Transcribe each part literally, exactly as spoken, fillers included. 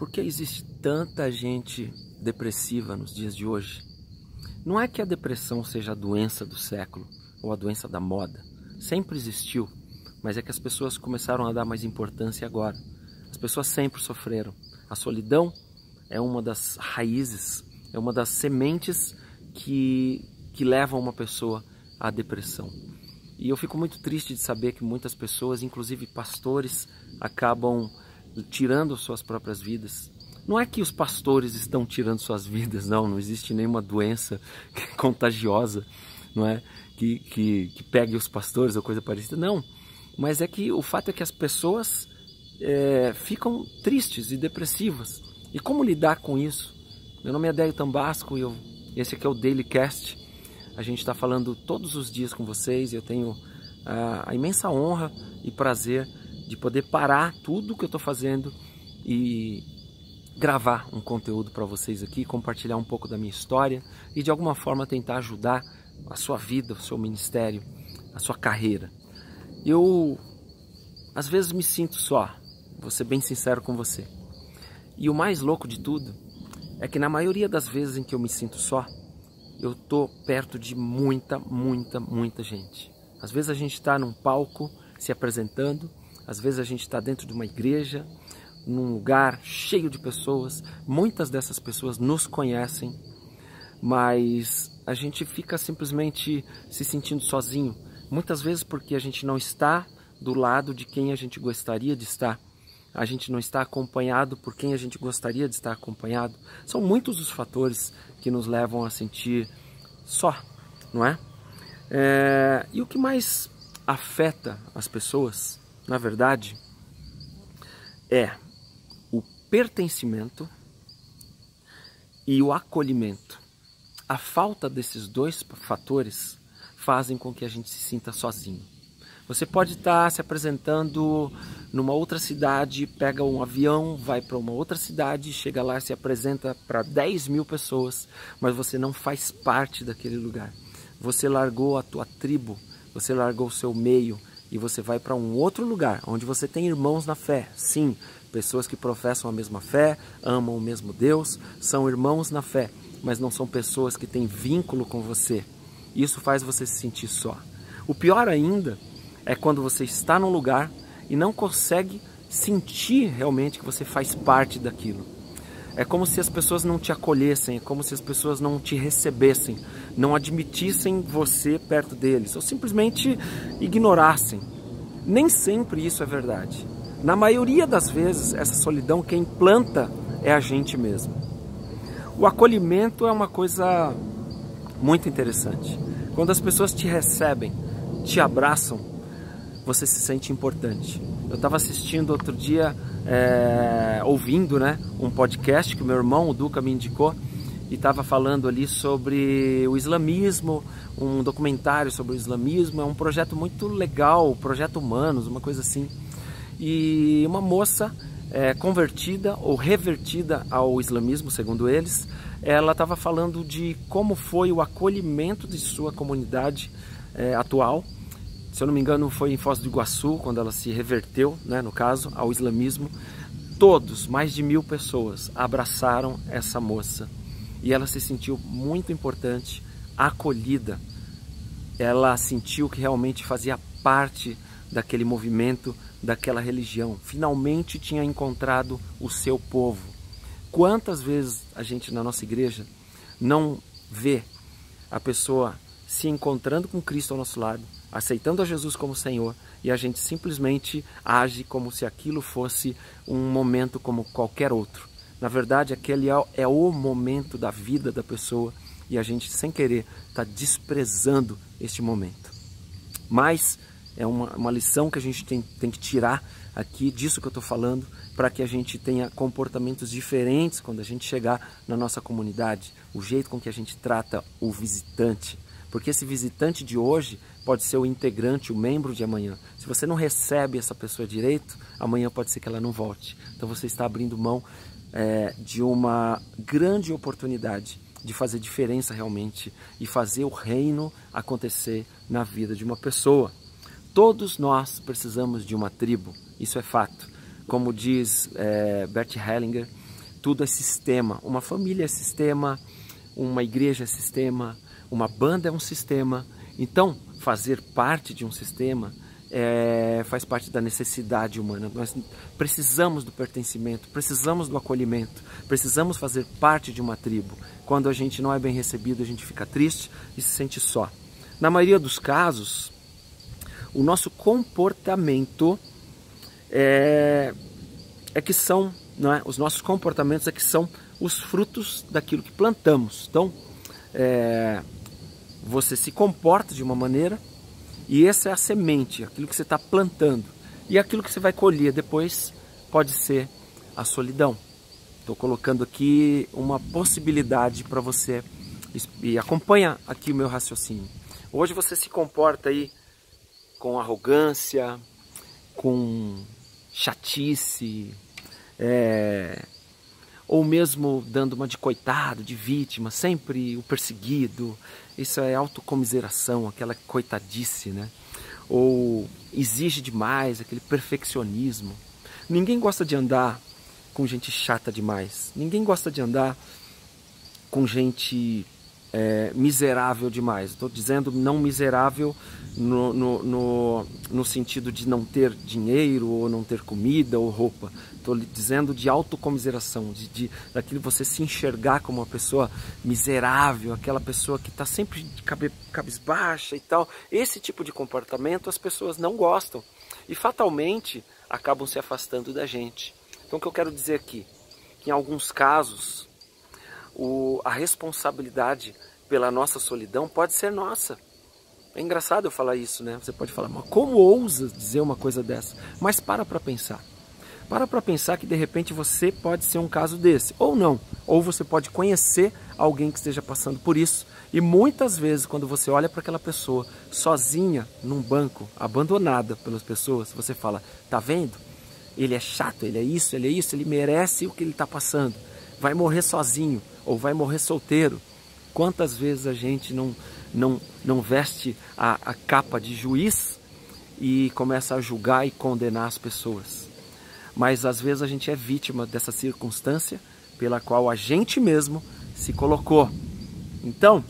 Por que existe tanta gente depressiva nos dias de hoje? Não é que a depressão seja a doença do século ou a doença da moda. Sempre existiu, mas é que as pessoas começaram a dar mais importância agora. As pessoas sempre sofreram. A solidão é uma das raízes, é uma das sementes que, que levam uma pessoa à depressão. E eu fico muito triste de saber que muitas pessoas, inclusive pastores, acabam tirando suas próprias vidas. Não é que os pastores estão tirando suas vidas, não, não existe nenhuma doença contagiosa, não é? Que, que, que pegue os pastores ou coisa parecida, não. Mas é que o fato é que as pessoas é, ficam tristes e depressivas. E como lidar com isso? Meu nome é Adélio Tambasco e eu, esse aqui é o Daily Cast. A gente está falando todos os dias com vocês e eu tenho a, a imensa honra e prazer de poder parar tudo que eu estou fazendo e gravar um conteúdo para vocês aqui, compartilhar um pouco da minha história e de alguma forma tentar ajudar a sua vida, o seu ministério, a sua carreira. Eu às vezes me sinto só, vou ser bem sincero com você. E o mais louco de tudo é que na maioria das vezes em que eu me sinto só, eu tô perto de muita, muita, muita gente. Às vezes a gente está num palco se apresentando, às vezes a gente está dentro de uma igreja, num lugar cheio de pessoas. Muitas dessas pessoas nos conhecem, mas a gente fica simplesmente se sentindo sozinho. Muitas vezes porque a gente não está do lado de quem a gente gostaria de estar. A gente não está acompanhado por quem a gente gostaria de estar acompanhado. São muitos os fatores que nos levam a sentir só, não é? É... E o que mais afeta as pessoas, na verdade, é o pertencimento e o acolhimento. A falta desses dois fatores fazem com que a gente se sinta sozinho. Você pode estar se apresentando numa outra cidade, pega um avião, vai para uma outra cidade, chega lá e se apresenta para dez mil pessoas, mas você não faz parte daquele lugar. Você largou a tua tribo, você largou o seu meio e você vai para um outro lugar, onde você tem irmãos na fé. Sim, pessoas que professam a mesma fé, amam o mesmo Deus, são irmãos na fé, mas não são pessoas que têm vínculo com você. Isso faz você se sentir só. O pior ainda é quando você está num lugar e não consegue sentir realmente que você faz parte daquilo. É como se as pessoas não te acolhessem, é como se as pessoas não te recebessem, não admitissem você perto deles, ou simplesmente ignorassem. Nem sempre isso é verdade. Na maioria das vezes, essa solidão quem planta é a gente mesmo. O acolhimento é uma coisa muito interessante. Quando as pessoas te recebem, te abraçam, você se sente importante. Eu estava assistindo outro dia, é, ouvindo né, um podcast que o meu irmão, o Duca, me indicou, e estava falando ali sobre o islamismo, um documentário sobre o islamismo. É um projeto muito legal, Projeto Humanos, uma coisa assim. E uma moça é, convertida ou revertida ao islamismo, segundo eles, ela estava falando de como foi o acolhimento de sua comunidade é, atual. Se eu não me engano, foi em Foz do Iguaçu, quando ela se reverteu, né, no caso, ao islamismo. Todos, mais de mil pessoas, abraçaram essa moça. E ela se sentiu muito importante, acolhida. Ela sentiu que realmente fazia parte daquele movimento, daquela religião. Finalmente tinha encontrado o seu povo. Quantas vezes a gente na nossa igreja não vê a pessoa se encontrando com Cristo ao nosso lado, aceitando a Jesus como Senhor, e a gente simplesmente age como se aquilo fosse um momento como qualquer outro. Na verdade, aquele é o momento da vida da pessoa e a gente, sem querer, está desprezando este momento. Mas é uma, uma lição que a gente tem, tem que tirar aqui disso que eu estou falando, para que a gente tenha comportamentos diferentes quando a gente chegar na nossa comunidade, o jeito com que a gente trata o visitante. Porque esse visitante de hoje pode ser o integrante, o membro de amanhã. Se você não recebe essa pessoa direito, amanhã pode ser que ela não volte. Então você está abrindo mão é, de uma grande oportunidade de fazer diferença realmente e fazer o reino acontecer na vida de uma pessoa. Todos nós precisamos de uma tribo, isso é fato. Como diz é, Bert Hellinger, tudo é sistema. Uma família é sistema, uma igreja é sistema, uma banda é um sistema. Então, fazer parte de um sistema é, faz parte da necessidade humana. Nós precisamos do pertencimento, precisamos do acolhimento, precisamos fazer parte de uma tribo. Quando a gente não é bem recebido, a gente fica triste e se sente só. Na maioria dos casos, o nosso comportamento é, é que são, não é? Os nossos comportamentos é que são os frutos daquilo que plantamos. Então, é, você se comporta de uma maneira e essa é a semente, aquilo que você está plantando. E aquilo que você vai colher depois pode ser a solidão. Estou colocando aqui uma possibilidade para você e acompanha aqui o meu raciocínio. Hoje você se comporta aí com arrogância, com chatice, é, ou mesmo dando uma de coitado, de vítima, sempre o perseguido. Isso é autocomiseração, aquela coitadice, né? Ou exige demais, aquele perfeccionismo. Ninguém gosta de andar com gente chata demais. Ninguém gosta de andar com gente é, miserável demais. Estou dizendo não miserável no, no, no, no sentido de não ter dinheiro, ou não ter comida ou roupa. Estou dizendo de autocomiseração, de, de, daquilo você se enxergar como uma pessoa miserável, aquela pessoa que está sempre de cabe, cabisbaixa e tal. Esse tipo de comportamento as pessoas não gostam e fatalmente acabam se afastando da gente. Então o que eu quero dizer aqui, que em alguns casos o, a responsabilidade pela nossa solidão pode ser nossa. É engraçado eu falar isso, né? Você pode falar, mas como ousa dizer uma coisa dessa? Mas para para pensar. Para para pensar que de repente você pode ser um caso desse, ou não. Ou você pode conhecer alguém que esteja passando por isso. E muitas vezes quando você olha para aquela pessoa sozinha num banco, abandonada pelas pessoas, você fala, tá vendo? Ele é chato, ele é isso, ele é isso, ele merece o que ele está passando. Vai morrer sozinho ou vai morrer solteiro. Quantas vezes a gente não, não, não veste a, a capa de juiz e começa a julgar e condenar as pessoas. Mas às vezes a gente é vítima dessa circunstância pela qual a gente mesmo se colocou. Então,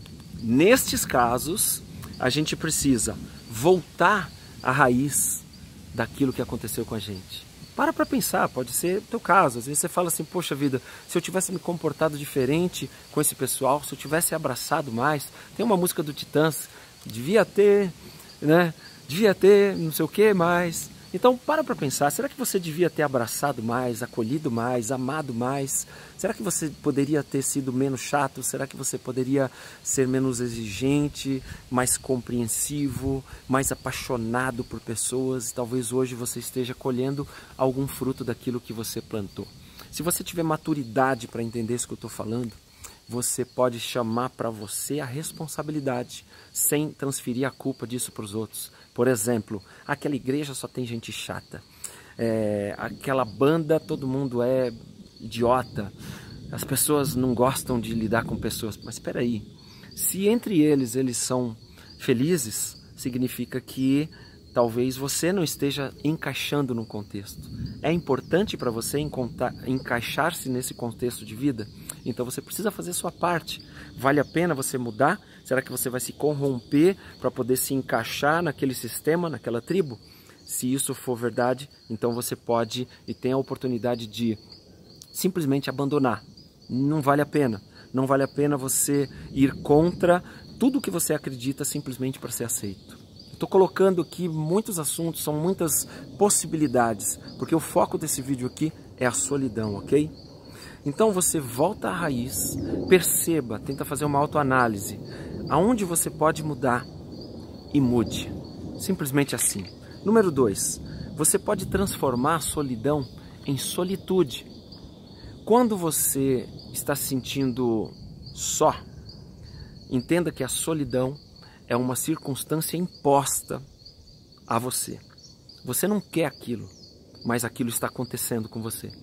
nestes casos, a gente precisa voltar à raiz daquilo que aconteceu com a gente. Para para pensar, pode ser o teu caso. Às vezes você fala assim, poxa vida, se eu tivesse me comportado diferente com esse pessoal, se eu tivesse abraçado mais. Tem uma música do Titãs, devia ter, né? Devia ter não sei o que mais. Então para para pensar, será que você devia ter abraçado mais, acolhido mais, amado mais? Será que você poderia ter sido menos chato? Será que você poderia ser menos exigente, mais compreensivo, mais apaixonado por pessoas? E talvez hoje você esteja colhendo algum fruto daquilo que você plantou. Se você tiver maturidade para entender isso que eu estou falando, você pode chamar para você a responsabilidade, sem transferir a culpa disso para os outros. Por exemplo, aquela igreja só tem gente chata, é, aquela banda todo mundo é idiota, as pessoas não gostam de lidar com pessoas. Mas espera aí, se entre eles eles são felizes, significa que talvez você não esteja encaixando no contexto. É importante para você encaixar-se nesse contexto de vida? Então você precisa fazer sua parte. Vale a pena você mudar? Será que você vai se corromper para poder se encaixar naquele sistema, naquela tribo? Se isso for verdade, então você pode e tem a oportunidade de simplesmente abandonar. Não vale a pena. Não vale a pena você ir contra tudo que você acredita simplesmente para ser aceito. Estou colocando aqui muitos assuntos, são muitas possibilidades, porque o foco desse vídeo aqui é a solidão, ok? Então você volta à raiz, perceba, tenta fazer uma autoanálise, aonde você pode mudar e mude, simplesmente assim. Número dois, você pode transformar a solidão em solitude. Quando você está se sentindo só, entenda que a solidão é uma circunstância imposta a você. Você não quer aquilo, mas aquilo está acontecendo com você.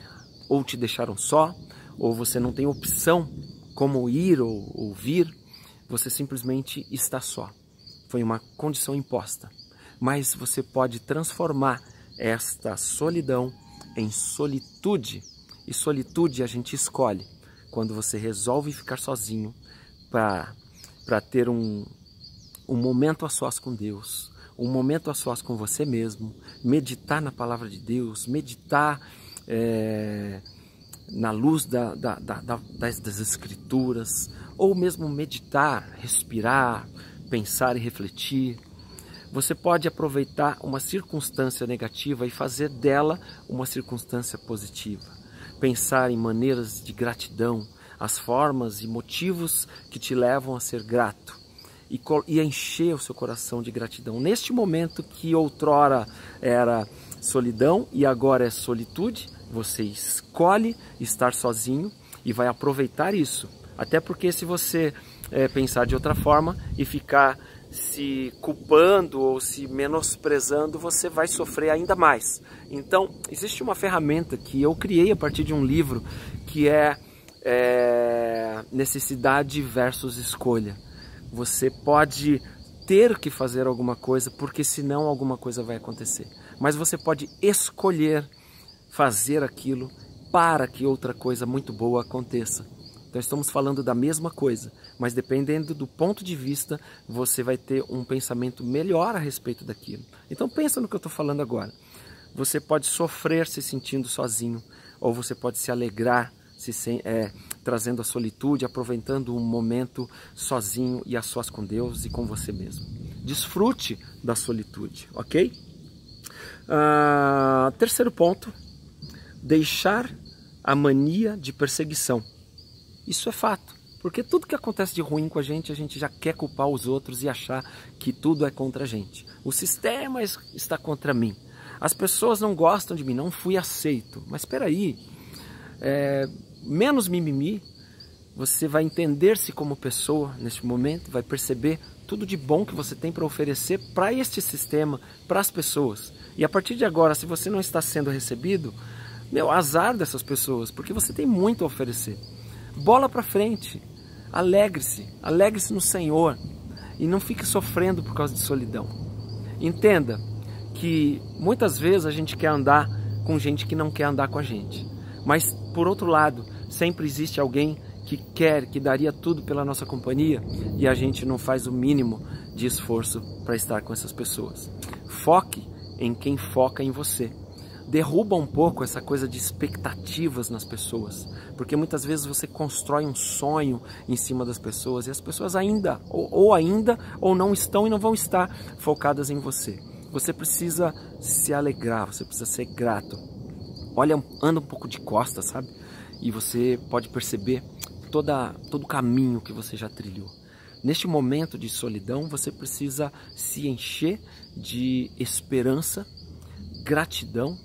Ou te deixaram só, ou você não tem opção como ir ou, ou vir, você simplesmente está só. Foi uma condição imposta. Mas você pode transformar esta solidão em solitude. E solitude a gente escolhe quando você resolve ficar sozinho para para ter um, um momento a sós com Deus, um momento a sós com você mesmo, meditar na palavra de Deus, meditar é, na luz da, da, da, das, das Escrituras, ou mesmo meditar, respirar, pensar e refletir. Você pode aproveitar uma circunstância negativa e fazer dela uma circunstância positiva. Pensar em maneiras de gratidão, as formas e motivos que te levam a ser grato e, e encher o seu coração de gratidão. Neste momento que outrora era solidão e agora é solitude, você escolhe estar sozinho e vai aproveitar isso. Até porque se você é, pensar de outra forma e ficar se culpando ou se menosprezando, você vai sofrer ainda mais. Então, existe uma ferramenta que eu criei a partir de um livro que é, é necessidade versus escolha. Você pode ter que fazer alguma coisa, porque senão alguma coisa vai acontecer. Mas você pode escolher fazer aquilo para que outra coisa muito boa aconteça. Então estamos falando da mesma coisa, mas dependendo do ponto de vista, você vai ter um pensamento melhor a respeito daquilo. Então pensa no que eu estou falando agora. Você pode sofrer se sentindo sozinho, ou você pode se alegrar se é, trazendo a solitude, aproveitando um momento sozinho e a sós com Deus e com você mesmo. Desfrute da solitude, ok? Ah, terceiro ponto, deixar a mania de perseguição. Isso é fato, porque tudo que acontece de ruim com a gente, a gente já quer culpar os outros e achar que tudo é contra a gente. O sistema está contra mim. As pessoas não gostam de mim, não fui aceito. Mas espera aí, é, menos mimimi, você vai entender-se como pessoa neste momento, vai perceber tudo de bom que você tem para oferecer para este sistema, para as pessoas. E a partir de agora, se você não está sendo recebido, meu, azar dessas pessoas, porque você tem muito a oferecer. Bola para frente, alegre-se, alegre-se no Senhor e não fique sofrendo por causa de solidão. Entenda que muitas vezes a gente quer andar com gente que não quer andar com a gente, mas por outro lado, sempre existe alguém que quer, que daria tudo pela nossa companhia e a gente não faz o mínimo de esforço para estar com essas pessoas. Foque em quem foca em você. Derruba um pouco essa coisa de expectativas nas pessoas, porque muitas vezes você constrói um sonho em cima das pessoas e as pessoas ainda, ou, ou ainda, ou não estão e não vão estar focadas em você. Você precisa se alegrar, você precisa ser grato. Olha, anda um pouco de costas, sabe? E você pode perceber toda, todo o caminho que você já trilhou. Neste momento de solidão, você precisa se encher de esperança, gratidão,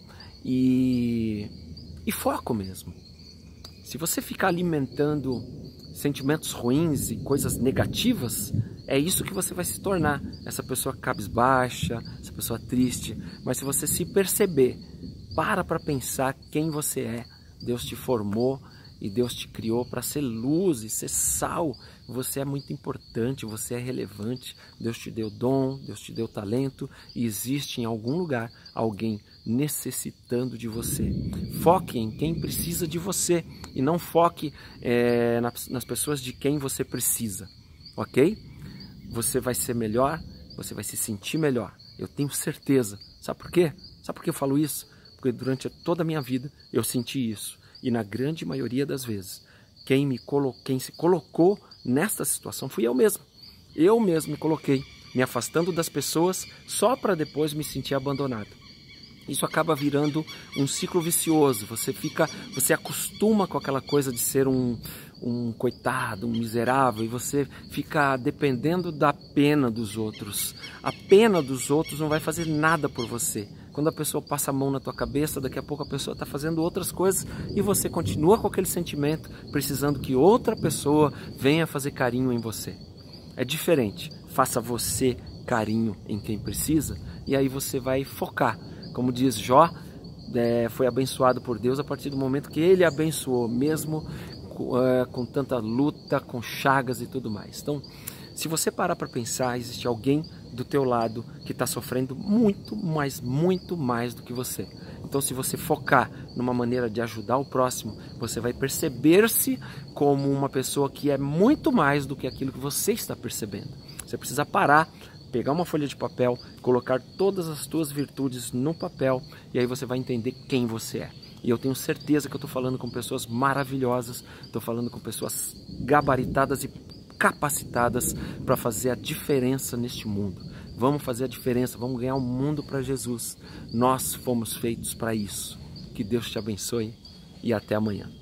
E, e foco mesmo. Se você ficar alimentando sentimentos ruins e coisas negativas, é isso que você vai se tornar, essa pessoa cabisbaixa, essa pessoa triste. Mas se você se perceber, para para pensar quem você é. Deus te formou e Deus te criou para ser luz e ser sal. Você é muito importante, você é relevante. Deus te deu dom, Deus te deu talento e existe em algum lugar alguém necessitando de você. Foque em quem precisa de você e não foque é, nas, nas pessoas de quem você precisa, ok? Você vai ser melhor, você vai se sentir melhor. Eu tenho certeza. Sabe por quê? Sabe por que eu falo isso? Porque durante toda a minha vida eu senti isso. E na grande maioria das vezes, quem, me colo... quem se colocou nesta situação fui eu mesmo. Eu mesmo me coloquei, me afastando das pessoas só para depois me sentir abandonado. Isso acaba virando um ciclo vicioso. Você fica, você acostuma com aquela coisa de ser um, um coitado, um miserável, e você fica dependendo da pena dos outros. A pena dos outros não vai fazer nada por você. Quando a pessoa passa a mão na tua cabeça, daqui a pouco a pessoa está fazendo outras coisas e você continua com aquele sentimento, precisando que outra pessoa venha fazer carinho em você. É diferente. Faça você carinho em quem precisa e aí você vai focar. Como diz Jó, é, foi abençoado por Deus a partir do momento que ele abençoou, mesmo com, é, com tanta luta, com chagas e tudo mais. Então, se você parar para pensar, existe alguém do teu lado que está sofrendo muito, mas muito mais do que você. Então, se você focar numa maneira de ajudar o próximo, você vai perceber-se como uma pessoa que é muito mais do que aquilo que você está percebendo. Você precisa parar, pegar uma folha de papel, colocar todas as suas virtudes no papel e aí você vai entender quem você é. E eu tenho certeza que eu estou falando com pessoas maravilhosas, estou falando com pessoas gabaritadas e capacitadas para fazer a diferença neste mundo. Vamos fazer a diferença, vamos ganhar o mundo para Jesus. Nós fomos feitos para isso. Que Deus te abençoe e até amanhã.